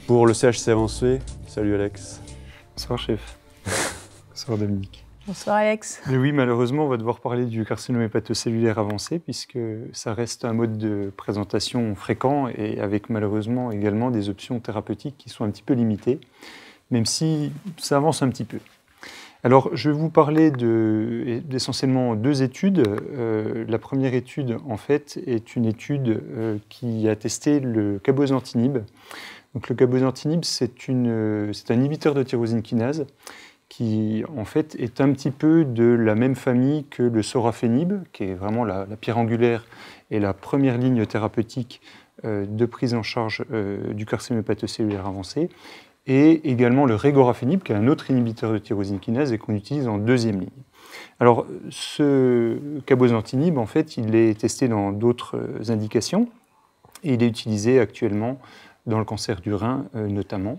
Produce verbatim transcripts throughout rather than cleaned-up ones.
Pour le C H C avancé, salut Alex. Bonsoir chef. Bonsoir Dominique. Bonsoir Alex. Mais oui, malheureusement, on va devoir parler du carcinome hépatocellulaire avancé puisque ça reste un mode de présentation fréquent et avec malheureusement également des options thérapeutiques qui sont un petit peu limitées, même si ça avance un petit peu. Alors, je vais vous parler de, d'essentiellement deux études. Euh, la première étude, en fait, est une étude euh, qui a testé le cabozantinib. Donc, le cabozantinib, c'est, une, c'est un inhibiteur de tyrosine kinase qui, en fait, est un petit peu de la même famille que le sorafenib, qui est vraiment la, la pierre angulaire et la première ligne thérapeutique euh, de prise en charge euh, du carcinome hépatocellulaire avancé, et également le regorafenib, qui est un autre inhibiteur de tyrosine kinase et qu'on utilise en deuxième ligne. Alors, ce cabozantinib, en fait, il est testé dans d'autres indications et il est utilisé actuellement dans le cancer du rein, euh, notamment.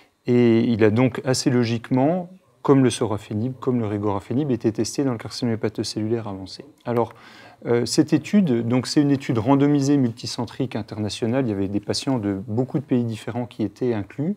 Et il a donc assez logiquement, comme le sorafenib, comme le regorafenib, été testé dans le carcinome hépatocellulaire avancé. Alors, euh, cette étude, donc c'est une étude randomisée multicentrique internationale. Il y avait des patients de beaucoup de pays différents qui étaient inclus.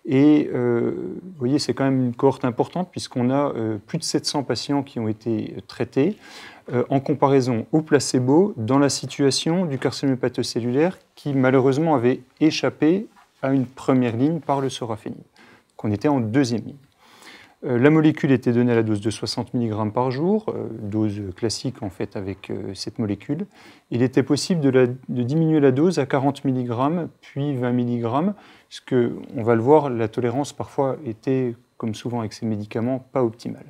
Et euh, vous voyez, c'est quand même une cohorte importante puisqu'on a euh, plus de sept cents patients qui ont été traités euh, en comparaison au placebo dans la situation du carcinome hépatocellulaire qui malheureusement avait échappé à une première ligne par le sorafenib. qu'on était en deuxième ligne. Euh, la molécule était donnée à la dose de soixante milligrammes par jour, euh, dose classique en fait avec euh, cette molécule. Il était possible de, la, de diminuer la dose à quarante milligrammes, puis vingt milligrammes, parce que, on va le voir, la tolérance parfois était, comme souvent avec ces médicaments, pas optimale.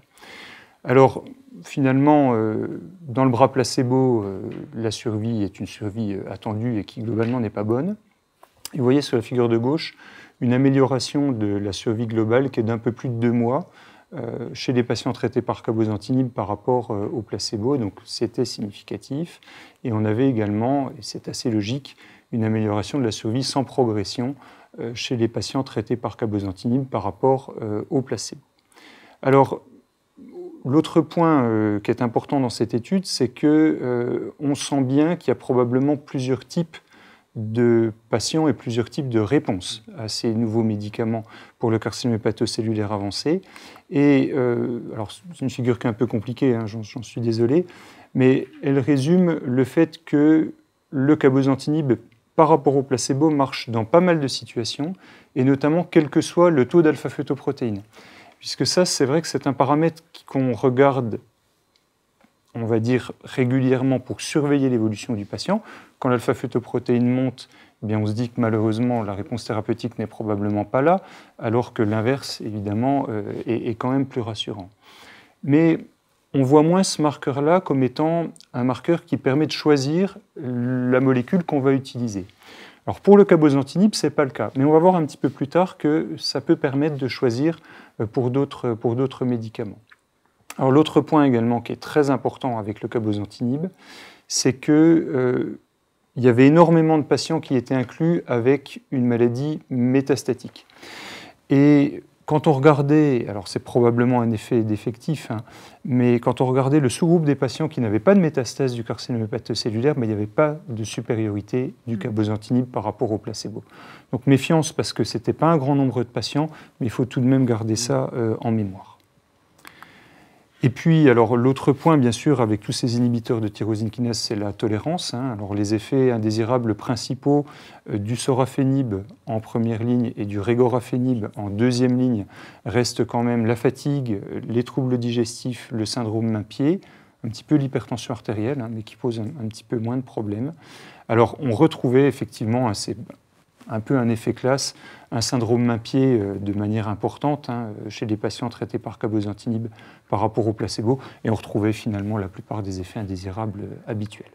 Alors finalement, euh, dans le bras placebo, euh, la survie est une survie euh, attendue et qui globalement n'est pas bonne. Et vous voyez sur la figure de gauche une amélioration de la survie globale qui est d'un peu plus de deux mois euh, chez les patients traités par cabozantinib par rapport euh, au placebo, donc c'était significatif. Et on avait également, et c'est assez logique, une amélioration de la survie sans progression euh, chez les patients traités par cabozantinib par rapport euh, au placebo. Alors, l'autre point euh, qui est important dans cette étude, c'est qu'on euh, sent bien qu'il y a probablement plusieurs types de patients et plusieurs types de réponses à ces nouveaux médicaments pour le carcinome hépatocellulaire avancé. Et euh, alors, c'est une figure qui est un peu compliquée, hein, j'en, j'en suis désolé, mais elle résume le fait que le cabozantinib, par rapport au placebo, marche dans pas mal de situations, et notamment quel que soit le taux d'alpha-fetoprotéine. Puisque ça, c'est vrai que c'est un paramètre qu'on regarde, on va dire, régulièrement pour surveiller l'évolution du patient. Quand l'alpha-fetoprotéine monte, eh bien on se dit que malheureusement, la réponse thérapeutique n'est probablement pas là, alors que l'inverse, évidemment, euh, est, est quand même plus rassurant. Mais on voit moins ce marqueur-là comme étant un marqueur qui permet de choisir la molécule qu'on va utiliser. Alors pour le cabozantinib, ce n'est pas le cas, mais on va voir un petit peu plus tard que ça peut permettre de choisir pour d'autres, pour d'autres médicaments. Alors l'autre point également qui est très important avec le cabozantinib, c'est qu'il euh, y avait énormément de patients qui étaient inclus avec une maladie métastatique. Et quand on regardait, alors c'est probablement un effet d'effectif, hein, mais quand on regardait le sous-groupe des patients qui n'avaient pas de métastase du carcinome hépatocellulaire, mais il n'y avait pas de supériorité du cabozantinib par rapport au placebo. Donc méfiance parce que ce n'était pas un grand nombre de patients, mais il faut tout de même garder ça euh, en mémoire. Et puis, alors l'autre point, bien sûr, avec tous ces inhibiteurs de tyrosine kinase, c'est la tolérance. Hein. Alors les effets indésirables principaux euh, du sorafenib en première ligne et du regorafenib en deuxième ligne restent quand même la fatigue, les troubles digestifs, le syndrome main-pied, un petit peu l'hypertension artérielle, hein, mais qui pose un, un petit peu moins de problèmes. Alors on retrouvait effectivement, hein, c'est un peu un effet classe, un syndrome main-pied euh, de manière importante hein, chez les patients traités par cabozantinib par rapport au placebo, et on retrouvait finalement la plupart des effets indésirables euh, habituels.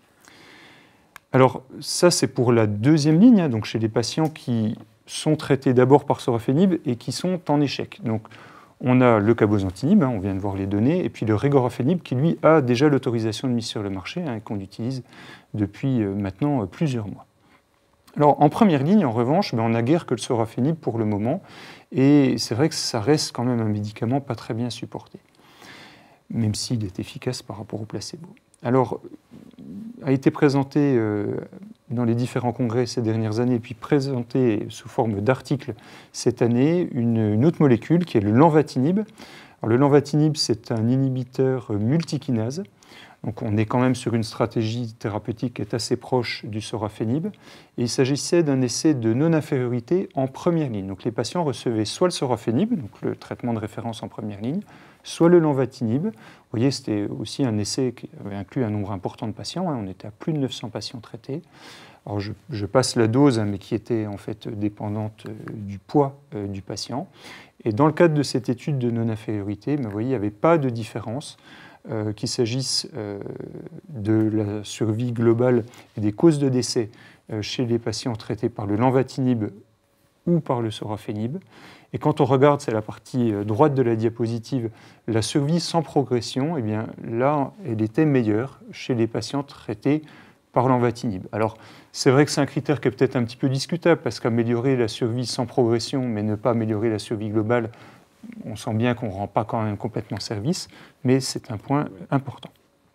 Alors ça, c'est pour la deuxième ligne, hein, donc chez les patients qui sont traités d'abord par sorafenib et qui sont en échec. Donc on a le cabozantinib, hein, on vient de voir les données, et puis le regorafenib qui, lui, a déjà l'autorisation de mise sur le marché hein, et qu'on utilise depuis euh, maintenant euh, plusieurs mois. Alors, en première ligne, en revanche, ben, on n'a guère que le sorafenib pour le moment, et c'est vrai que ça reste quand même un médicament pas très bien supporté, même s'il est efficace par rapport au placebo. alors, a été présenté euh, dans les différents congrès ces dernières années, puis présenté sous forme d'article cette année, une, une autre molécule qui est le lenvatinib. Alors, le lenvatinib, c'est un inhibiteur multikinase. Donc on est quand même sur une stratégie thérapeutique qui est assez proche du sorafenib. Et il s'agissait d'un essai de non-infériorité en première ligne. Donc les patients recevaient soit le sorafenib, donc le traitement de référence en première ligne, soit le lenvatinib. Vous voyez, c'était aussi un essai qui avait inclus un nombre important de patients. Hein. On était à plus de neuf cents patients traités. Alors je, je passe la dose, hein, mais qui était en fait dépendante euh, du poids euh, du patient. Et dans le cadre de cette étude de non-infériorité, ben, vous voyez, il n'y avait pas de différence. Euh, qu'il s'agisse euh, de la survie globale et des causes de décès euh, chez les patients traités par le lenvatinib ou par le sorafenib. Et quand on regarde, c'est la partie droite de la diapositive, la survie sans progression, eh bien là, elle était meilleure chez les patients traités par lenvatinib. Alors, c'est vrai que c'est un critère qui est peut-être un petit peu discutable, parce qu'améliorer la survie sans progression, mais ne pas améliorer la survie globale, on sent bien qu'on ne rend pas quand même complètement service, mais c'est un point important.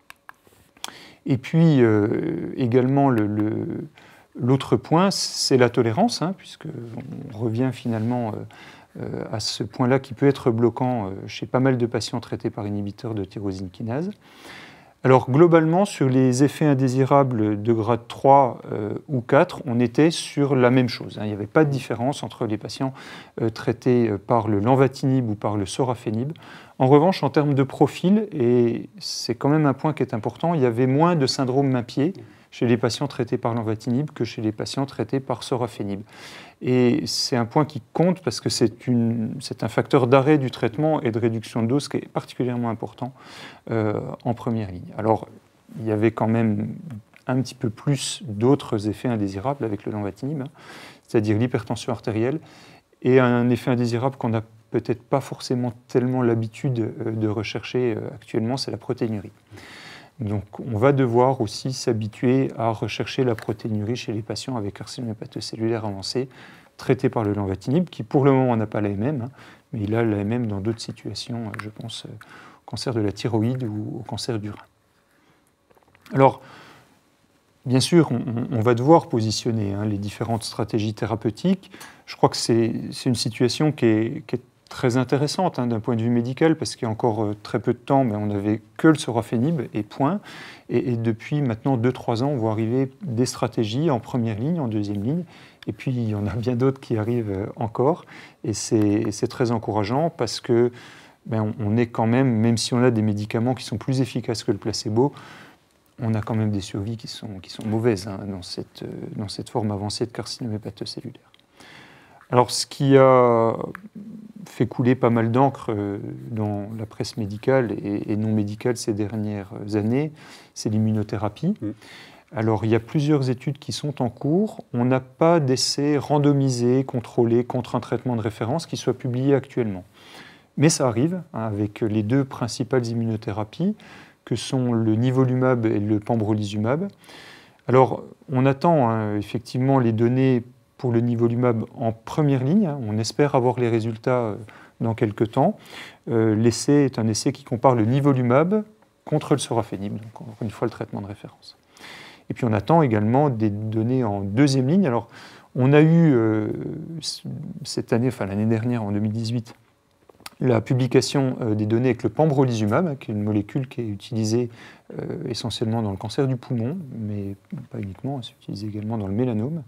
Et puis, euh, également, le, le, l'autre point, c'est la tolérance, hein, puisqu'on revient finalement euh, à ce point-là qui peut être bloquant euh, chez pas mal de patients traités par inhibiteurs de tyrosine kinase. Alors, globalement, sur les effets indésirables de grade trois euh, ou quatre, on était sur la même chose. Hein. Il n'y avait pas de différence entre les patients euh, traités par le lenvatinib ou par le sorafenib. En revanche, en termes de profil, et c'est quand même un point qui est important, il y avait moins de syndrome main-pied chez les patients traités par lenvatinib que chez les patients traités par sorafenib. Et c'est un point qui compte parce que c'est, une, c'est un facteur d'arrêt du traitement et de réduction de dose qui est particulièrement important euh, en première ligne. Alors, il y avait quand même un petit peu plus d'autres effets indésirables avec le lenvatinib, hein, c'est-à-dire l'hypertension artérielle, et un effet indésirable qu'on n'a peut-être pas forcément tellement l'habitude de rechercher actuellement, c'est la protéinurie. Donc on va devoir aussi s'habituer à rechercher la protéinurie chez les patients avec carcinome hépatocellulaire avancé, traités par le lenvatinib, qui pour le moment n'a pas l'A M M, hein, mais il a l'A M M dans d'autres situations, je pense au cancer de la thyroïde ou au cancer du rein. Alors, bien sûr, on, on va devoir positionner hein, les différentes stratégies thérapeutiques. Je crois que c'est, c'est une situation qui est, qui est très intéressante hein, d'un point de vue médical, parce qu'il y a encore euh, très peu de temps, ben, on n'avait que le sorafenib et point. Et, et depuis maintenant deux trois ans, on voit arriver des stratégies en première ligne, en deuxième ligne. Et puis, il y en a bien d'autres qui arrivent euh, encore. Et c'est, c'est très encourageant parce que ben, on, on est quand même, même si on a des médicaments qui sont plus efficaces que le placebo, on a quand même des survies qui sont, qui sont mauvaises hein, dans, cette, euh, dans cette forme avancée de carcinome hépatocellulaire. Alors, ce qui a fait couler pas mal d'encre dans la presse médicale et non médicale ces dernières années, c'est l'immunothérapie. Mmh. Alors, il y a plusieurs études qui sont en cours. On n'a pas d'essais randomisés, contrôlés contre un traitement de référence qui soit publié actuellement. Mais ça arrive hein, avec les deux principales immunothérapies, que sont le nivolumab et le pembrolizumab. Alors, on attend hein, effectivement les données pour le nivolumab en première ligne. Hein. On espère avoir les résultats dans quelques temps. Euh, l'essai est un essai qui compare le nivolumab contre le sorafenib, donc encore une fois le traitement de référence. Et puis on attend également des données en deuxième ligne. Alors on a eu euh, cette année, enfin l'année dernière, en deux mille dix-huit, la publication euh, des données avec le pembrolizumab, hein, qui est une molécule qui est utilisée euh, essentiellement dans le cancer du poumon, mais pas uniquement, c'est utilisé également dans le mélanome.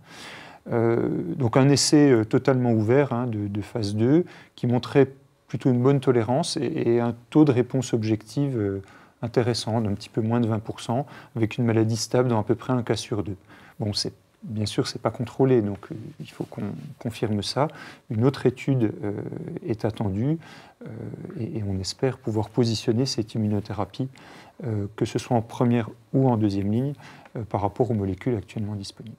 Euh, donc un essai euh, totalement ouvert hein, de, de phase deux qui montrait plutôt une bonne tolérance et, et un taux de réponse objective euh, intéressant, d'un petit peu moins de vingt pour cent, avec une maladie stable dans à peu près un cas sur deux. Bon, c'est, bien sûr, ce n'est pas contrôlé, donc euh, il faut qu'on confirme ça. Une autre étude euh, est attendue euh, et, et on espère pouvoir positionner cette immunothérapie, euh, que ce soit en première ou en deuxième ligne, euh, par rapport aux molécules actuellement disponibles.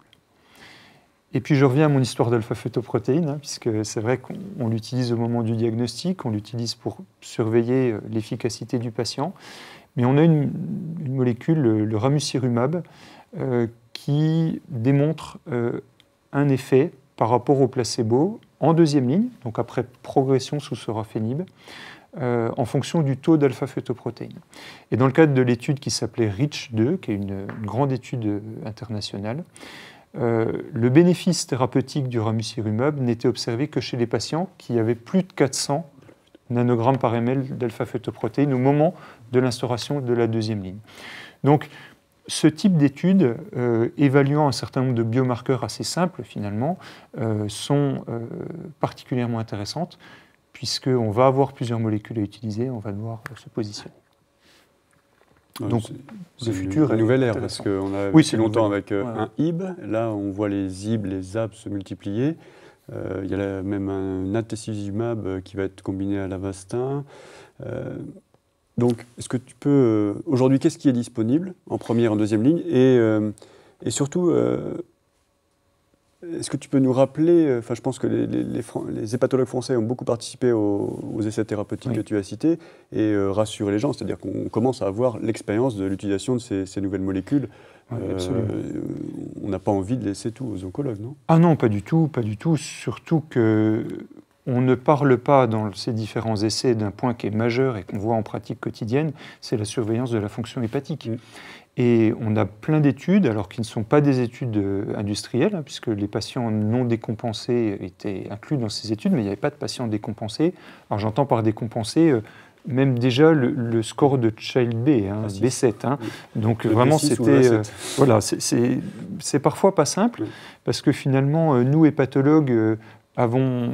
Et puis je reviens à mon histoire d'alpha-fetoprotéine, hein, puisque c'est vrai qu'on l'utilise au moment du diagnostic, on l'utilise pour surveiller l'efficacité du patient, mais on a une, une molécule, le, le ramucirumab, euh, qui démontre euh, un effet par rapport au placebo en deuxième ligne, donc après progression sous sorafenib, euh, en fonction du taux d'alpha-fetoprotéine. Et dans le cadre de l'étude qui s'appelait REACH deux, qui est une, une grande étude internationale, euh, le bénéfice thérapeutique du ramucirumab n'était observé que chez les patients qui avaient plus de quatre cents nanogrammes par ml d'alpha-fetoprotéine au moment de l'instauration de la deuxième ligne. Donc, ce type d'études, euh, évaluant un certain nombre de biomarqueurs assez simples finalement, euh, sont euh, particulièrement intéressantes, puisqu'on va avoir plusieurs molécules à utiliser, on va devoir se positionner. Donc, c'est le futur une nouvelle ère, parce qu'on a oui, vécu longtemps nouvelle. avec euh, ouais. un I B. Là, on voit les I B, les A B se multiplier. Euh, il y a là même un atezolizumab qui va être combiné à l'Avastin. Euh, donc, est-ce que tu peux... Euh, aujourd'hui, qu'est-ce qui est disponible en première, en deuxième ligne? Et, euh, et surtout, euh, est-ce que tu peux nous rappeler... Enfin, je pense que les, les, les, les hépatologues français ont beaucoup participé aux, aux essais thérapeutiques oui. que tu as cités et euh, rassurer les gens, c'est-à-dire qu'on commence à avoir l'expérience de l'utilisation de ces, ces nouvelles molécules. Oui, euh, on n'a pas envie de laisser tout aux oncologues, non? Ah non, pas du tout, pas du tout. Surtout que on ne parle pas dans ces différents essais d'un point qui est majeur et qu'on voit en pratique quotidienne, c'est la surveillance de la fonction hépatique. Mmh. Et on a plein d'études, alors qui ne sont pas des études industrielles, hein, puisque les patients non décompensés étaient inclus dans ces études, mais il n'y avait pas de patients décompensés. Alors j'entends par décompensés euh, même déjà le, le score de Child B, hein, ah, B sept. Hein. Oui. Donc le vraiment c'était... Euh, voilà, c'est parfois pas simple, oui. parce que finalement, euh, nous, hépatologues, euh, avons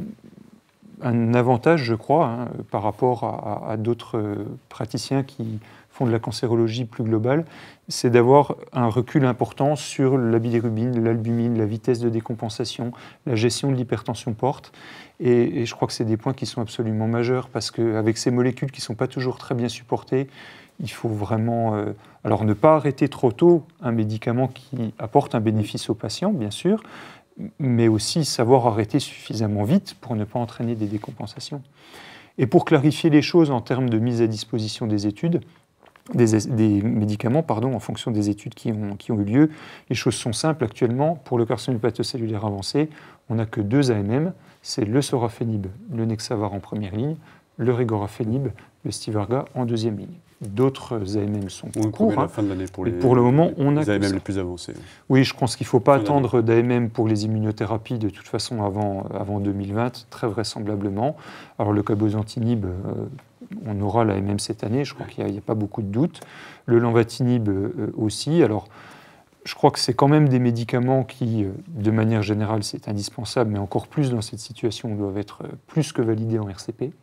un avantage, je crois, hein, par rapport à, à d'autres euh, praticiens qui font de la cancérologie plus globale, c'est d'avoir un recul important sur la bilirubine, l'albumine, la vitesse de décompensation, la gestion de l'hypertension porte. Et, et je crois que c'est des points qui sont absolument majeurs parce qu'avec ces molécules qui ne sont pas toujours très bien supportées, il faut vraiment... Euh, alors ne pas arrêter trop tôt un médicament qui apporte un bénéfice aux patients, bien sûr, mais aussi savoir arrêter suffisamment vite pour ne pas entraîner des décompensations. Et pour clarifier les choses en termes de mise à disposition des études, Des, des médicaments pardon, en fonction des études qui ont, qui ont eu lieu. Les choses sont simples actuellement. Pour le carcinome hépatocellulaire avancé, on n'a que deux A M M, c'est le sorafenib, le Nexavar en première ligne, le regorafenib, le Stivarga en deuxième ligne. D'autres A M M sont en cours. À la fin de l'année pour les, pour le moment, on les a A M M que les plus avancés. Oui, je pense qu'il ne faut pas attendre d'A M M pour les immunothérapies de toute façon avant, avant deux mille vingt, très vraisemblablement. Alors le cabozantinib, euh, on aura l'A M M cette année, je crois qu'il n'y a, a pas beaucoup de doutes. Le lenvatinib euh, aussi. Alors je crois que c'est quand même des médicaments qui, euh, de manière générale, c'est indispensable, mais encore plus dans cette situation, doivent être plus que validés en R C P.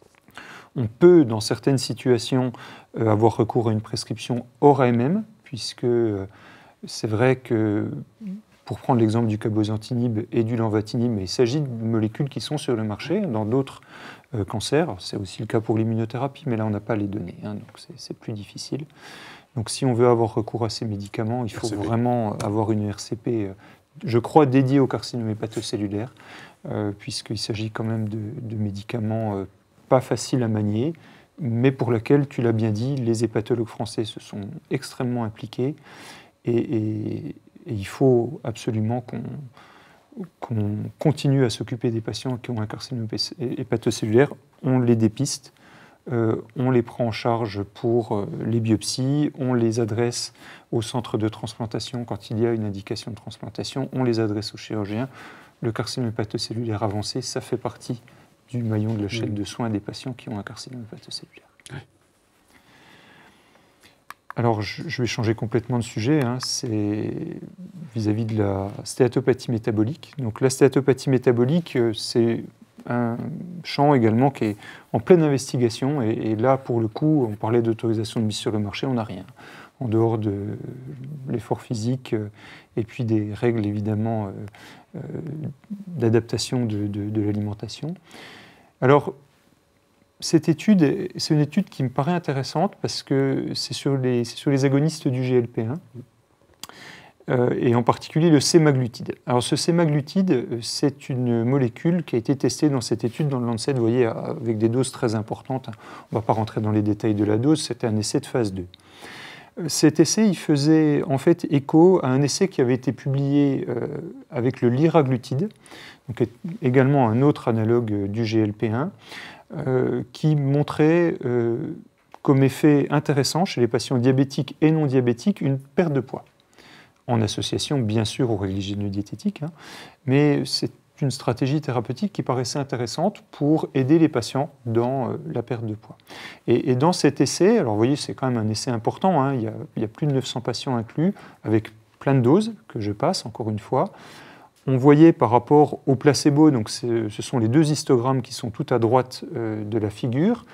On peut, dans certaines situations, euh, avoir recours à une prescription hors A M M, puisque euh, c'est vrai que, pour prendre l'exemple du cabozantinib et du lenvatinib, il s'agit de molécules qui sont sur le marché dans d'autres euh, cancers. C'est aussi le cas pour l'immunothérapie, mais là, on n'a pas les données, hein, donc c'est plus difficile. Donc si on veut avoir recours à ces médicaments, il faut R C P. Vraiment avoir une R C P, euh, je crois, dédiée au carcinome hépatocellulaire, euh, puisqu'il s'agit quand même de, de médicaments... Euh, pas facile à manier, mais pour laquelle, tu l'as bien dit, les hépatologues français se sont extrêmement impliqués et, et, et il faut absolument qu'on qu'on continue à s'occuper des patients qui ont un carcinome hépatocellulaire. On les dépiste, euh, on les prend en charge pour euh, les biopsies, on les adresse au centre de transplantation quand il y a une indication de transplantation, on les adresse aux chirurgiens. Le carcinome hépatocellulaire avancé, ça fait partie du maillon de la chaîne de soins des patients qui ont un carcinome hépatocellulaire. Oui. Alors, je, je vais changer complètement de sujet, hein, c'est vis-à-vis de la stéatopathie métabolique. Donc, la stéatopathie métabolique, c'est un champ également qui est en pleine investigation, et, et là, pour le coup, on parlait d'autorisation de mise sur le marché, on n'a rien. En dehors de l'effort physique euh, et puis des règles, évidemment, euh, euh, d'adaptation de, de, de l'alimentation. Alors, cette étude, c'est une étude qui me paraît intéressante parce que c'est sur les, c'est sur les agonistes du G L P un, euh, et en particulier le sémaglutide. Alors, ce sémaglutide, c'est une molécule qui a été testée dans cette étude dans le Lancet, vous voyez, avec des doses très importantes. On ne va pas rentrer dans les détails de la dose, c'était un essai de phase deux. Cet essai, il faisait en fait écho à un essai qui avait été publié euh, avec le liraglutide, donc également un autre analogue du G L P un, euh, qui montrait euh, comme effet intéressant chez les patients diabétiques et non diabétiques une perte de poids, en association bien sûr aux règles hygiéno-diététiques, hein, mais c'est une stratégie thérapeutique qui paraissait intéressante pour aider les patients dans euh, la perte de poids. Et, et dans cet essai, alors vous voyez, c'est quand même un essai important, hein, il, y a, il y a plus de neuf cents patients inclus, avec plein de doses que je passe, encore une fois. On voyait par rapport au placebo, donc ce sont les deux histogrammes qui sont tout à droite euh, de la figure,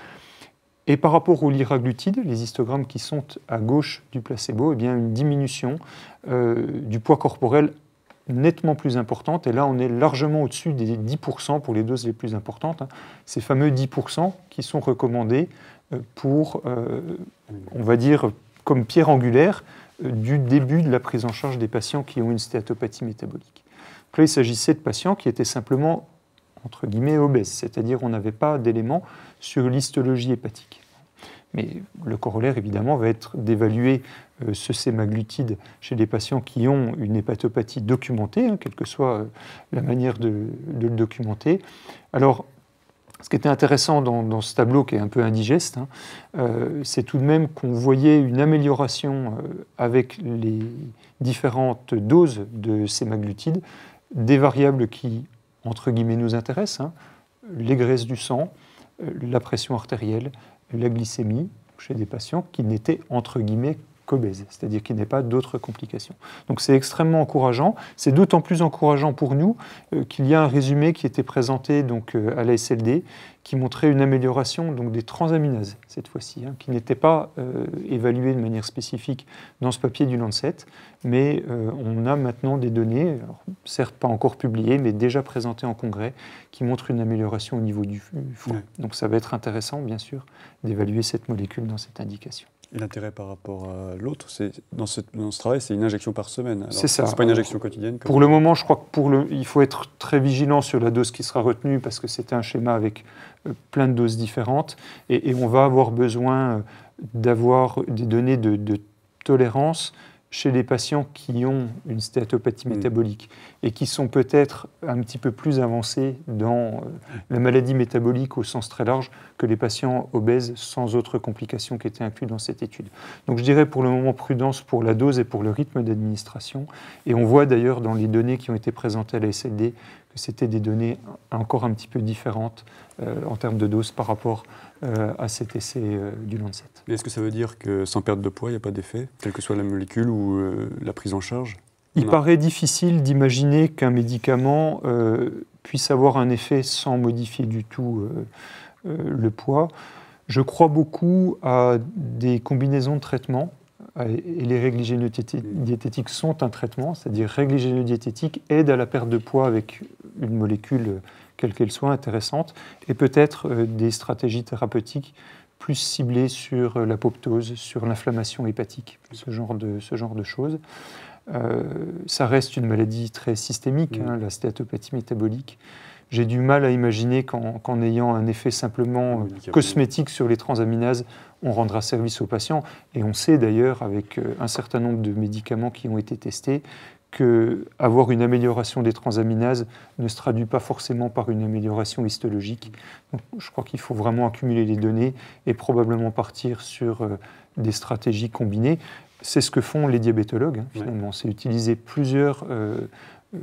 et par rapport au liraglutide, les histogrammes qui sont à gauche du placebo, eh bien une diminution euh, du poids corporel nettement plus importante, et là on est largement au-dessus des dix pour cent pour les doses les plus importantes, hein. Ces fameux dix pour cent qui sont recommandés pour, euh, on va dire, comme pierre angulaire euh, du début de la prise en charge des patients qui ont une stéatopathie métabolique. Donc là il s'agissait de patients qui étaient simplement, entre guillemets, obèses, c'est-à-dire on n'avait pas d'éléments sur l'histologie hépatique. Mais le corollaire, évidemment, va être d'évaluer euh, ce sémaglutide chez des patients qui ont une hépatopathie documentée, hein, quelle que soit euh, la manière de, de le documenter. Alors, ce qui était intéressant dans, dans ce tableau, qui est un peu indigeste, hein, euh, c'est tout de même qu'on voyait une amélioration euh, avec les différentes doses de sémaglutide, des variables qui, entre guillemets, nous intéressent, hein, les graisses du sang, euh, la pression artérielle, la glycémie chez des patients qui n'étaient entre guillemets qu'obèses, c'est-à-dire qu'il n'y a pas d'autres complications. Donc c'est extrêmement encourageant. C'est d'autant plus encourageant pour nous euh, qu'il y a un résumé qui était présenté donc, euh, à la S L D qui montrait une amélioration donc, des transaminases cette fois-ci, hein, qui n'était pas euh, évaluée de manière spécifique dans ce papier du Lancet, mais euh, on a maintenant des données, alors, certes pas encore publiées, mais déjà présentées en congrès, qui montrent une amélioration au niveau du foie. Ouais. Donc ça va être intéressant, bien sûr, d'évaluer cette molécule dans cette indication. Et l'intérêt par rapport à l'autre, c'est dans, dans ce travail, c'est une injection par semaine. C'est ça. C'est pas une injection quotidienne. Pour le moment, je crois que pour le, il faut être très vigilant sur la dose qui sera retenue parce que c'est un schéma avec euh, plein de doses différentes et, et on va avoir besoin euh, d'avoir des données de, de tolérance chez les patients qui ont une stéatopathie mmh. métabolique et qui sont peut-être un petit peu plus avancés dans euh, la maladie métabolique au sens très large que les patients obèses sans autres complications qui étaient incluses dans cette étude. Donc je dirais pour le moment prudence pour la dose et pour le rythme d'administration. Et on voit d'ailleurs dans les données qui ont été présentées à la S L D que c'était des données encore un petit peu différentes euh, en termes de dose par rapport euh, à cet essai euh, du Lancet. Mais est-ce que ça veut dire que sans perte de poids, il n'y a pas d'effet, quelle que soit la molécule ou euh, la prise en charge? Il non. paraît difficile d'imaginer qu'un médicament euh, puisse avoir un effet sans modifier du tout euh, euh, le poids. Je crois beaucoup à des combinaisons de traitements. Et les règles hygiéno-diététiques sont un traitement, c'est-à-dire règles hygiéno-diététiques aident à la perte de poids avec une molécule, quelle qu'elle soit, intéressante, et peut-être euh, des stratégies thérapeutiques plus ciblées sur euh, l'apoptose, sur l'inflammation hépatique, ce genre de, ce genre de choses. Euh, ça reste une maladie très systémique, mmh. hein, la stéatopathie métabolique. J'ai du mal à imaginer qu'en, qu'en ayant un effet simplement euh, cosmétique sur les transaminases, on rendra service aux patients. Et on sait d'ailleurs, avec euh, un certain nombre de médicaments qui ont été testés, qu'avoir une amélioration des transaminases ne se traduit pas forcément par une amélioration histologique. Donc, je crois qu'il faut vraiment accumuler les données et probablement partir sur euh, des stratégies combinées. C'est ce que font les diabétologues, hein, finalement. Ouais. C'est utiliser plusieurs euh, euh,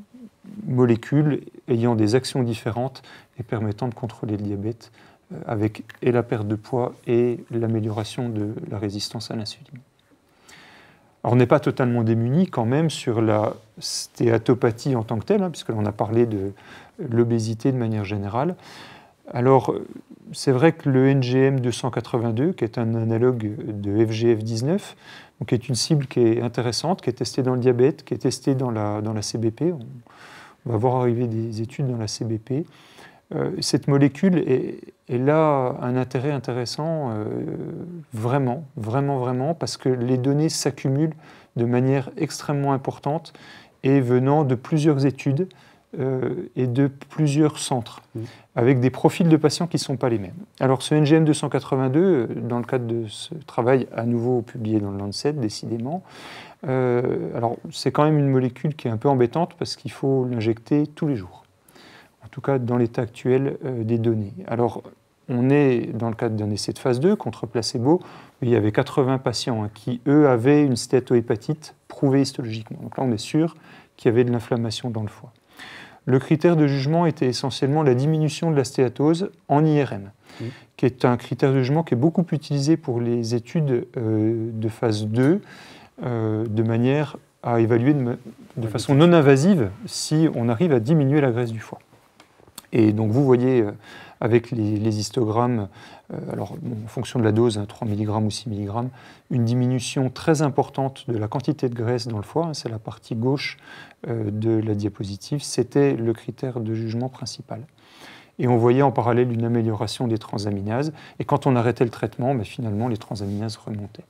molécules ayant des actions différentes et permettant de contrôler le diabète euh, avec et la perte de poids et l'amélioration de la résistance à l'insuline. Alors, on n'est pas totalement démunis quand même sur la stéatopathie en tant que telle, hein, puisque l'on a parlé de l'obésité de manière générale. Alors, c'est vrai que le N G M deux cent quatre-vingt-deux, qui est un analogue de F G F dix-neuf, donc qui est une cible qui est intéressante, qui est testée dans le diabète, qui est testée dans la, dans la C B P. On, on va voir arriver des études dans la C B P. Euh, cette molécule est, est là un intérêt intéressant, euh, vraiment, vraiment, vraiment, parce que les données s'accumulent de manière extrêmement importante et venant de plusieurs études euh, et de plusieurs centres, mmh. avec des profils de patients qui ne sont pas les mêmes. Alors ce N G M deux cent quatre-vingt-deux, dans le cadre de ce travail à nouveau publié dans le Lancet, décidément, euh, alors c'est quand même une molécule qui est un peu embêtante parce qu'il faut l'injecter tous les jours, en tout cas dans l'état actuel euh, des données. Alors on est dans le cadre d'un essai de phase deux contre placebo, où il y avait quatre-vingts patients hein, qui, eux, avaient une stéatohépatite prouvée histologiquement. Donc là, on est sûr qu'il y avait de l'inflammation dans le foie. Le critère de jugement était essentiellement la diminution de la stéatose en I R M, mmh. qui est un critère de jugement qui est beaucoup utilisé pour les études euh, de phase deux, euh, de manière à évaluer de, de façon non invasive si on arrive à diminuer la graisse du foie. Et donc vous voyez euh, avec les, les histogrammes, euh, alors bon, en fonction de la dose, hein, trois milligrammes ou six milligrammes, une diminution très importante de la quantité de graisse dans le foie, hein, c'est la partie gauche euh, de la diapositive, c'était le critère de jugement principal. Et on voyait en parallèle une amélioration des transaminases, et quand on arrêtait le traitement, ben, finalement les transaminases remontaient.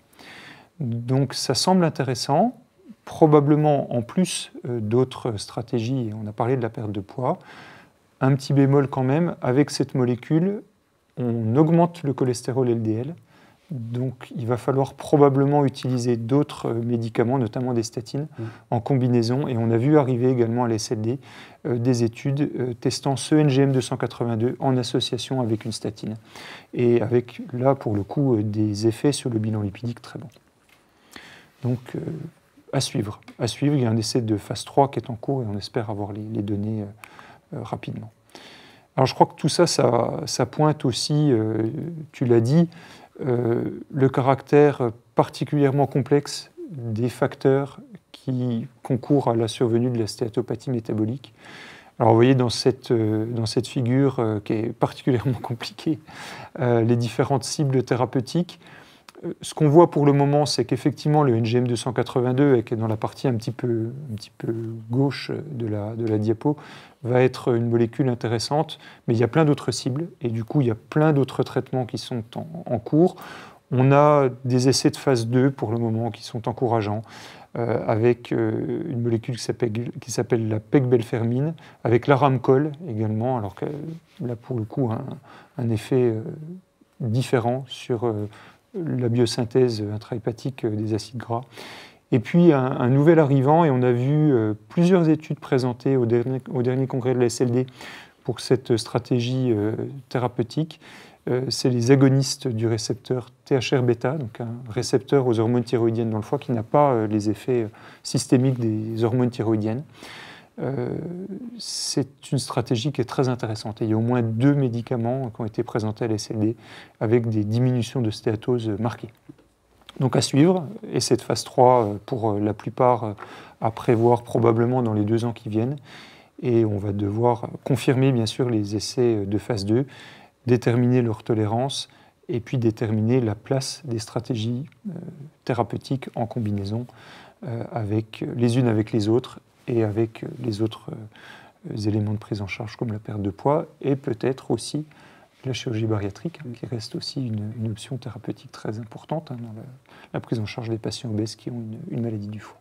Donc ça semble intéressant, probablement en plus euh, d'autres stratégies, et on a parlé de la perte de poids. Un petit bémol quand même, avec cette molécule, on augmente le cholestérol L D L, donc il va falloir probablement utiliser d'autres médicaments, notamment des statines, mmh. en combinaison, et on a vu arriver également à l'S L D euh, des études euh, testant ce N G M deux cent quatre-vingt-deux en association avec une statine, et avec là pour le coup euh, des effets sur le bilan lipidique très bons. Donc euh, à suivre, à suivre, il y a un essai de phase trois qui est en cours, et on espère avoir les, les données euh, Euh, rapidement. Alors je crois que tout ça, ça, ça pointe aussi, euh, tu l'as dit, euh, le caractère particulièrement complexe des facteurs qui concourent à la survenue de la stéatopathie métabolique. Alors vous voyez dans cette, euh, dans cette figure euh, qui est particulièrement compliquée, euh, les différentes cibles thérapeutiques. Ce qu'on voit pour le moment, c'est qu'effectivement, le N G M deux cent quatre-vingt-deux, qui est dans la partie un petit peu, un petit peu gauche de la, de la diapo, va être une molécule intéressante, mais il y a plein d'autres cibles, et du coup, il y a plein d'autres traitements qui sont en, en cours. On a des essais de phase deux pour le moment qui sont encourageants, euh, avec euh, une molécule qui s'appelle, qui s'appelle la pegbelfermine, avec l'aramcol également, alors qu'elle a pour le coup un, un effet euh, différent sur... Euh, la biosynthèse intrahépatique des acides gras. Et puis un, un nouvel arrivant, et on a vu euh, plusieurs études présentées au dernier, au dernier congrès de la S L D pour cette stratégie euh, thérapeutique, euh, c'est les agonistes du récepteur T H R bêta, donc un récepteur aux hormones thyroïdiennes dans le foie qui n'a pas euh, les effets systémiques des hormones thyroïdiennes. Euh, c'est une stratégie qui est très intéressante. Et il y a au moins deux médicaments qui ont été présentés à l'S L D avec des diminutions de stéatose marquées. Donc à suivre, et cette phase trois pour la plupart à prévoir probablement dans les deux ans qui viennent. Et on va devoir confirmer bien sûr les essais de phase deux, déterminer leur tolérance et puis déterminer la place des stratégies euh, thérapeutiques en combinaison euh, avec, les unes avec les autres et avec les autres euh, éléments de prise en charge comme la perte de poids et peut-être aussi la chirurgie bariatrique, hein, qui reste aussi une, une option thérapeutique très importante hein, dans la, la prise en charge des patients obèses qui ont une, une maladie du foie.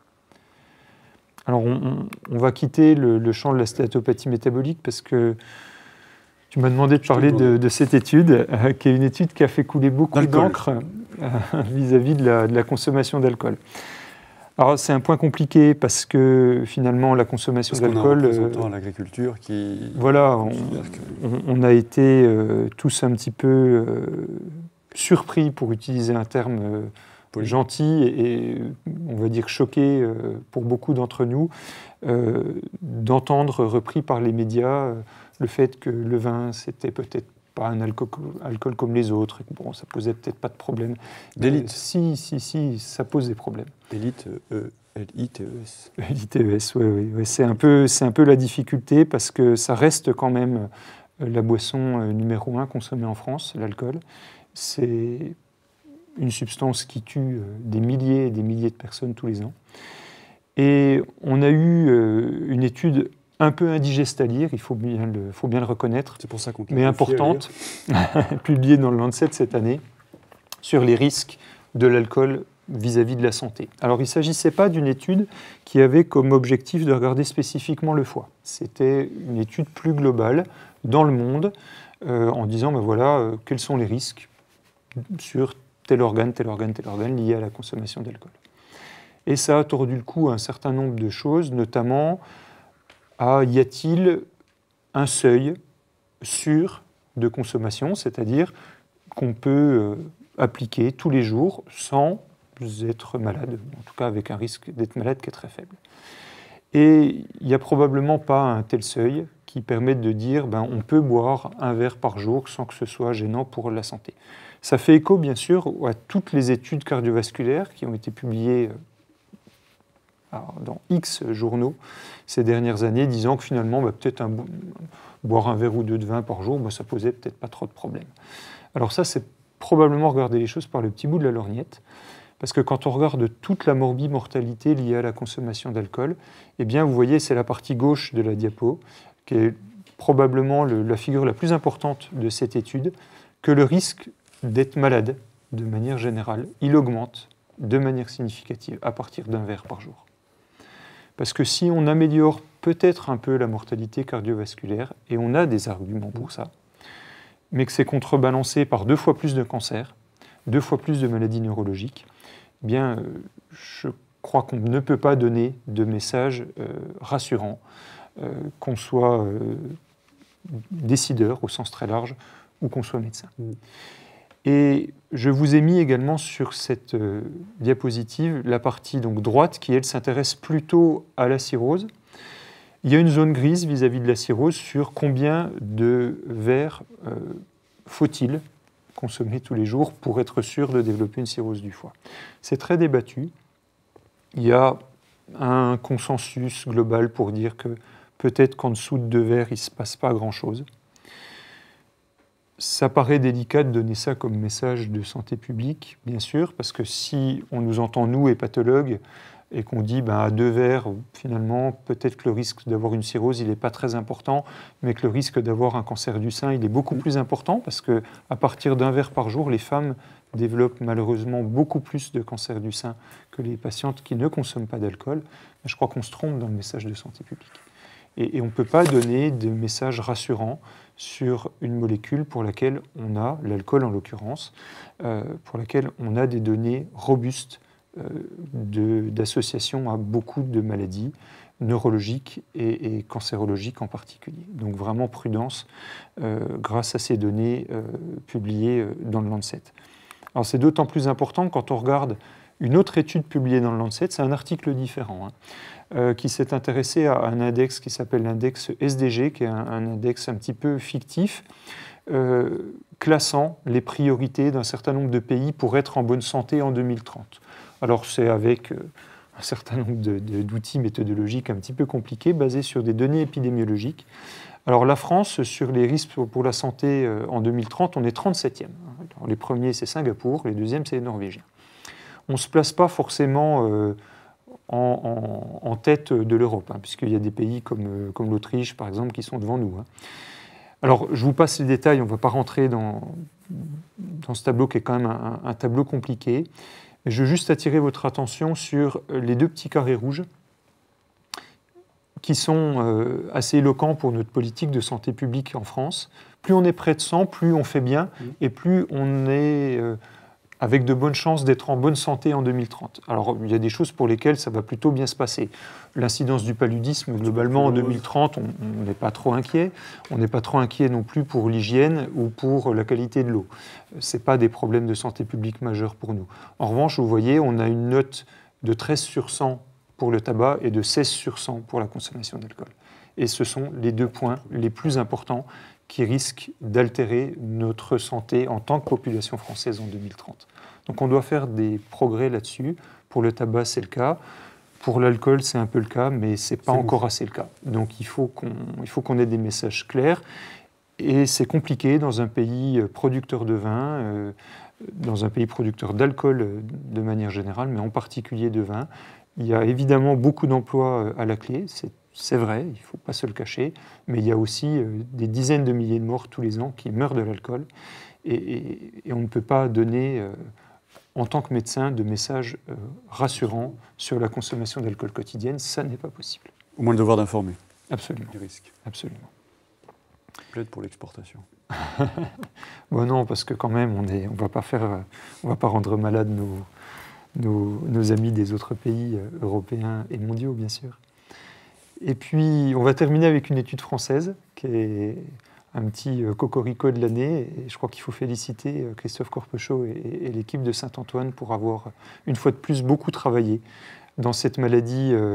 Alors on, on va quitter le, le champ de la stéatopathie métabolique parce que tu m'as demandé de parler de, de cette étude, euh, qui est une étude qui a fait couler beaucoup d'encre euh, vis-à-vis de la, de la consommation d'alcool. Alors c'est un point compliqué parce que finalement la consommation parce d'alcool... Parce qu'on a un représentant à l'agriculture qui... Voilà, on, on, on a été euh, tous un petit peu euh, surpris, pour utiliser un terme euh, gentil, et, et on va dire choqués euh, pour beaucoup d'entre nous, euh, d'entendre repris par les médias euh, le fait que le vin, c'était peut-être pas un alcool, alcool comme les autres, et que bon, ça posait peut-être pas de problème. D'élite. Euh, si, si, si, ça pose des problèmes. Élite, euh, L I T E S. L I T E S, oui, oui. oui. C'est un peu, c'est un peu la difficulté parce que ça reste quand même la boisson numéro un consommée en France, l'alcool. C'est une substance qui tue des milliers et des milliers de personnes tous les ans. Et on a eu une étude un peu indigeste à lire, il faut bien le, faut bien le reconnaître, c'est pour ça qu'on mais importante, publiée dans le Lancet cette année, sur les risques de l'alcool vis-à-vis de la santé. Alors il ne s'agissait pas d'une étude qui avait comme objectif de regarder spécifiquement le foie. C'était une étude plus globale dans le monde euh, en disant ben voilà, euh, quels sont les risques sur tel organe, tel organe, tel organe liés à la consommation d'alcool. Et ça a tordu le cou à un certain nombre de choses, notamment à y a-t-il un seuil sûr de consommation, c'est-à-dire qu'on peut euh, appliquer tous les jours sans être malade, en tout cas avec un risque d'être malade qui est très faible. Et il n'y a probablement pas un tel seuil qui permette de dire ben, on peut boire un verre par jour sans que ce soit gênant pour la santé. Ça fait écho bien sûr à toutes les études cardiovasculaires qui ont été publiées alors, dans X journaux ces dernières années, disant que finalement ben, peut-être un, boire un verre ou deux de vin par jour, ben, ça posait peut-être pas trop de problèmes. Alors ça, c'est probablement regarder les choses par le petit bout de la lorgnette, parce que quand on regarde toute la morbimortalité liée à la consommation d'alcool, eh bien, vous voyez, c'est la partie gauche de la diapo, qui est probablement le, la figure la plus importante de cette étude, que le risque d'être malade, de manière générale, il augmente de manière significative à partir d'un verre par jour. Parce que si on améliore peut-être un peu la mortalité cardiovasculaire, et on a des arguments pour ça, mais que c'est contrebalancé par deux fois plus de cancers, deux fois plus de maladies neurologiques, eh bien, euh, je crois qu'on ne peut pas donner de message euh, rassurant, euh, qu'on soit euh, décideur au sens très large ou qu'on soit médecin. Mmh. Et je vous ai mis également sur cette euh, diapositive la partie donc, droite qui, elle, s'intéresse plutôt à la cirrhose. Il y a une zone grise vis-à-vis de la cirrhose sur combien de verres euh, faut-il consommer tous les jours pour être sûr de développer une cirrhose du foie. C'est très débattu. Il y a un consensus global pour dire que peut-être qu'en dessous de deux verres, il ne se passe pas grand-chose. Ça paraît délicat de donner ça comme message de santé publique, bien sûr, parce que si on nous entend, nous, hépatologues, et qu'on dit ben, à deux verres, finalement, peut-être que le risque d'avoir une cirrhose, il n'est pas très important, mais que le risque d'avoir un cancer du sein, il est beaucoup plus important, parce qu'à partir d'un verre par jour, les femmes développent malheureusement beaucoup plus de cancer du sein que les patientes qui ne consomment pas d'alcool. Je crois qu'on se trompe dans le message de santé publique. Et, et on ne peut pas donner de message rassurant sur une molécule pour laquelle on a, l'alcool en l'occurrence, euh, pour laquelle on a des données robustes euh, d'association à beaucoup de maladies neurologiques et, et cancérologiques en particulier. Donc vraiment prudence euh, grâce à ces données euh, publiées dans le Lancet. Alors c'est d'autant plus important quand on regarde une autre étude publiée dans le Lancet, c'est un article différent, hein, euh, qui s'est intéressé à un index qui s'appelle l'index S D G, qui est un, un index un petit peu fictif, euh, classant les priorités d'un certain nombre de pays pour être en bonne santé en deux mille trente. Alors c'est avec euh, un certain nombre de, de, d'outils méthodologiques un petit peu compliqués, basés sur des données épidémiologiques. Alors la France, sur les risques pour la santé euh, en deux mille trente, on est trente-septième. Alors, les premiers, c'est Singapour, les deuxièmes, c'est les Norvégiens. On ne se place pas forcément euh, en, en, en tête de l'Europe, hein, puisqu'il y a des pays comme, euh, comme l'Autriche, par exemple, qui sont devant nous. Hein. Alors, je vous passe les détails, on ne va pas rentrer dans, dans ce tableau qui est quand même un, un tableau compliqué. Je veux juste attirer votre attention sur les deux petits carrés rouges qui sont euh, assez éloquents pour notre politique de santé publique en France. Plus on est près de cent, plus on fait bien, et plus on est euh, avec de bonnes chances d'être en bonne santé en deux mille trente. Alors, il y a des choses pour lesquelles ça va plutôt bien se passer. L'incidence du paludisme, globalement, en deux mille trente, on n'est pas trop inquiet. On n'est pas trop inquiet non plus pour l'hygiène ou pour la qualité de l'eau. Ce n'est pas des problèmes de santé publique majeurs pour nous. En revanche, vous voyez, on a une note de treize sur cent pour le tabac et de seize sur cent pour la consommation d'alcool. Et ce sont les deux points les plus importants qui risquent d'altérer notre santé en tant que population française en deux mille trente. Donc on doit faire des progrès là-dessus. Pour le tabac, c'est le cas. Pour l'alcool, c'est un peu le cas, mais ce n'est pas encore assez le cas. Donc il faut qu'on, il faut qu'on ait des messages clairs. Et c'est compliqué dans un pays producteur de vin, euh, dans un pays producteur d'alcool de manière générale, mais en particulier de vin. Il y a évidemment beaucoup d'emplois à la clé, c'est, c'est vrai, il ne faut pas se le cacher, mais il y a aussi euh, des dizaines de milliers de morts tous les ans qui meurent de l'alcool. Et, et, et on ne peut pas donner euh, en tant que médecin, de messages euh, rassurants sur la consommation d'alcool quotidienne. Ça n'est pas possible. Au moins le devoir d'informer. Absolument. Du risque. Absolument. Plaide pour l'exportation. Bon, non, parce que quand même, on ne on va pas faire, on va pas rendre malades nos, nos, nos amis des autres pays euh, européens et mondiaux, bien sûr. Et puis, on va terminer avec une étude française qui est un petit euh, cocorico de l'année. Et je crois qu'il faut féliciter euh, Christophe Corpechot et, et l'équipe de Saint-Antoine pour avoir, une fois de plus, beaucoup travaillé dans cette maladie euh,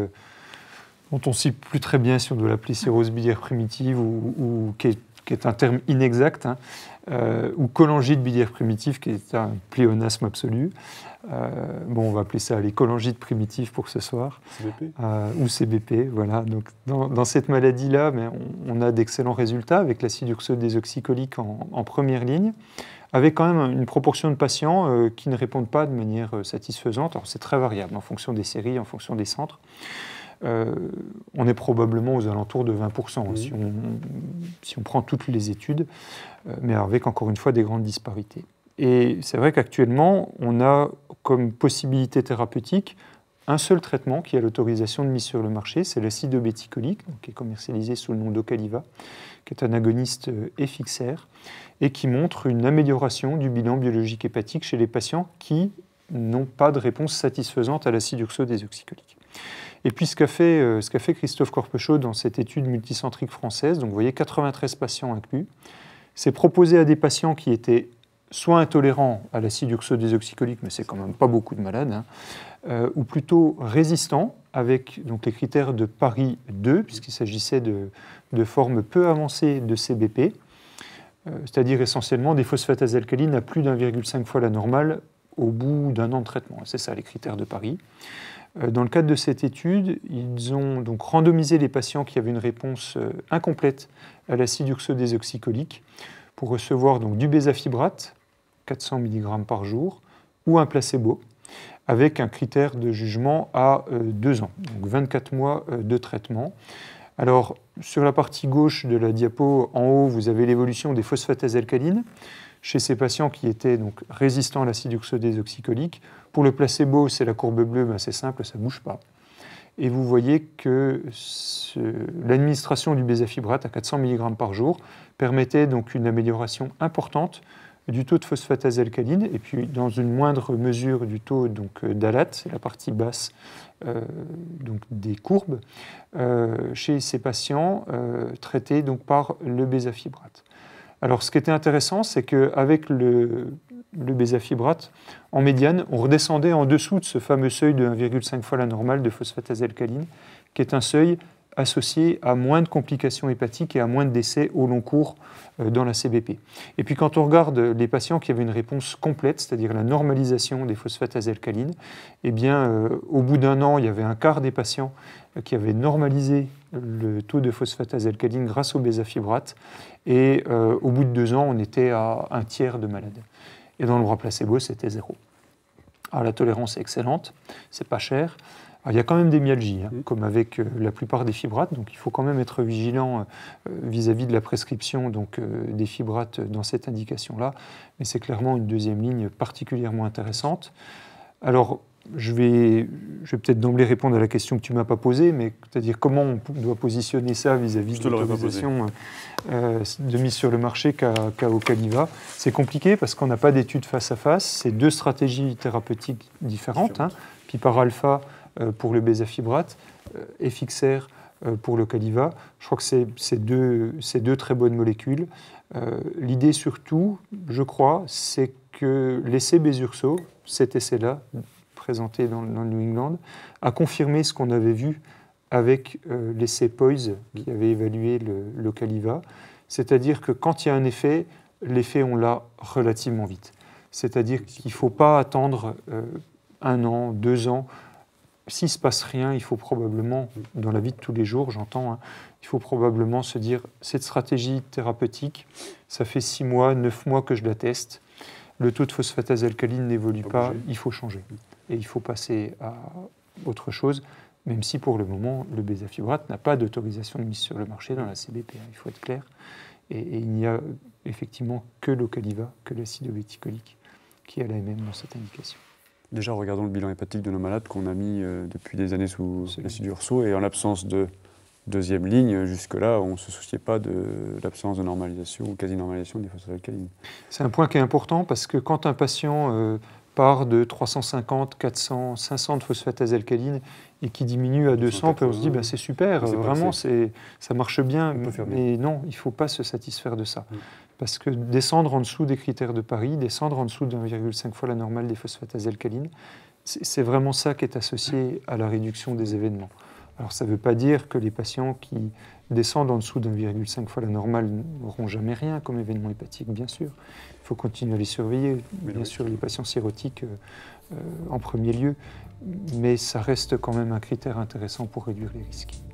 dont on ne sait plus très bien si on doit l'appeler cirrhose biliaire primitive ou, ou qui, est, qui est un terme inexact, hein, euh, ou cholangite biliaire primitive, qui est un pléonasme absolu. Euh, bon, on va appeler ça les cholangites primitives pour ce soir. C B P euh, Ou C B P, voilà. Donc, dans, dans cette maladie-là, mais on, on a d'excellents résultats avec l'acide ursodesoxycholique en, en première ligne, avec quand même une proportion de patients euh, qui ne répondent pas de manière euh, satisfaisante. Alors, c'est très variable en fonction des séries, en fonction des centres. Euh, on est probablement aux alentours de vingt pour cent mmh. si, on, si on prend toutes les études, euh, mais avec encore une fois des grandes disparités. Et c'est vrai qu'actuellement, on a comme possibilité thérapeutique un seul traitement qui a l'autorisation de mise sur le marché, c'est l'acide obéticolique, donc qui est commercialisé sous le nom d'Ocaliva, qui est un agoniste effixaire et qui montre une amélioration du bilan biologique hépatique chez les patients qui n'ont pas de réponse satisfaisante à l'acide ursodesoxycholique. Et puis ce qu'a fait, euh, ce qu'a fait Christophe Corpechot dans cette étude multicentrique française, donc vous voyez quatre-vingt-treize patients inclus, c'est proposer à des patients qui étaient soit intolérants à l'acide ursodesoxycholique, mais c'est quand même pas beaucoup de malades, hein, euh, ou plutôt résistants, avec donc, les critères de Paris deux, puisqu'il s'agissait de, de formes peu avancées de C B P, euh, c'est-à-dire essentiellement des phosphatases alcalines à plus d'un virgule cinq fois la normale au bout d'un an de traitement. C'est ça les critères de Paris. Dans le cadre de cette étude, ils ont donc randomisé les patients qui avaient une réponse incomplète à l'acide ursodesoxycholique pour recevoir donc du bézafibrate, quatre cents milligrammes par jour, ou un placebo, avec un critère de jugement à deux ans, donc vingt-quatre mois de traitement. Alors, sur la partie gauche de la diapo, en haut, vous avez l'évolution des phosphatases alcalines chez ces patients qui étaient donc résistants à l'acide ursodesoxycholique. Pour le placebo, c'est la courbe bleue, ben c'est simple, ça ne bouge pas. Et vous voyez que ce, l'administration du bézafibrate à quatre cents milligrammes par jour permettait donc une amélioration importante du taux de phosphatase alcaline et puis dans une moindre mesure du taux donc, d'alate, c'est la partie basse euh, donc des courbes, euh, chez ces patients euh, traités donc, par le bézafibrate. Alors, ce qui était intéressant, c'est qu'avec le, le bézafibrate, en médiane, on redescendait en dessous de ce fameux seuil de un virgule cinq fois la normale de phosphatase alcaline, qui est un seuil associé à moins de complications hépatiques et à moins de décès au long cours euh, dans la C B P. Et puis, quand on regarde les patients qui avaient une réponse complète, c'est-à-dire la normalisation des phosphatases alcalines, eh bien, euh, au bout d'un an, il y avait un quart des patients euh, qui avaient normalisé le taux de phosphatase alcaline grâce au bézafibrate. Et euh, au bout de deux ans, on était à un tiers de malades. Et dans le bras placebo, c'était zéro. Alors la tolérance est excellente, c'est pas cher. Alors, il y a quand même des myalgies, hein, comme avec euh, la plupart des fibrates, donc il faut quand même être vigilant euh, vis-à-vis de la prescription donc, euh, des fibrates dans cette indication-là. Mais c'est clairement une deuxième ligne particulièrement intéressante. Alors, Je vais, je vais peut-être d'emblée répondre à la question que tu ne m'as pas posée, mais c'est-à-dire comment on doit positionner ça vis-à-vis de l'autorisation euh, de mise sur le marché qu'a, qu'a Ocaliva. C'est compliqué parce qu'on n'a pas d'études face à face. C'est deux stratégies thérapeutiques différentes. Hein. Pipar-alpha euh, pour le bézafibrate, euh, Effixaire euh, pour l'Ocaliva. Je crois que c'est, c'est, deux, c'est deux très bonnes molécules. Euh, l'idée surtout, je crois, c'est que l'essai Bézurso, cet essai-là, présenté dans, dans le New England, a confirmé ce qu'on avait vu avec euh, l'essai Poise qui avait évalué le, l'Ocaliva, c'est-à-dire que quand il y a un effet, l'effet on l'a relativement vite. C'est-à-dire qu'il ne faut pas attendre euh, un an, deux ans. S'il ne se passe rien, il faut probablement, dans la vie de tous les jours, j'entends, hein, il faut probablement se dire, cette stratégie thérapeutique, ça fait six mois, neuf mois que je la teste, le taux de phosphatase alcaline n'évolue pas, il faut changer. Et il faut passer à autre chose, même si pour le moment, le bézafibrate n'a pas d'autorisation de mise sur le marché dans la C B P, hein, il faut être clair. Et, et il n'y a effectivement que l'Ocaliva, que l'acide obéticolique, qui est l'A M M dans cette indication. Déjà, regardons le bilan hépatique de nos malades qu'on a mis euh, depuis des années sous l'acide urso, et en l'absence de deuxième ligne, jusque-là, on ne se souciait pas de l'absence de normalisation ou quasi-normalisation des phosphatalcalines. C'est un point qui est important parce que quand un patient euh, part de trois cent cinquante, quatre cents, cinq cents de phosphatase alcaline et qui diminue à deux cents, on se dit ben, c'est super, vraiment c'est, ça marche bien, mais non, il ne faut pas se satisfaire de ça. Oui. Parce que descendre en dessous des critères de Paris, descendre en dessous de un virgule cinq fois la normale des phosphatases alcalines, c'est vraiment ça qui est associé à la réduction des événements. Alors ça ne veut pas dire que les patients qui descendent en dessous d'un virgule cinq fois la normale n'auront jamais rien comme événement hépatique, bien sûr. Il faut continuer à les surveiller, bien sûr les patients cirrhotiques euh, en premier lieu, mais ça reste quand même un critère intéressant pour réduire les risques.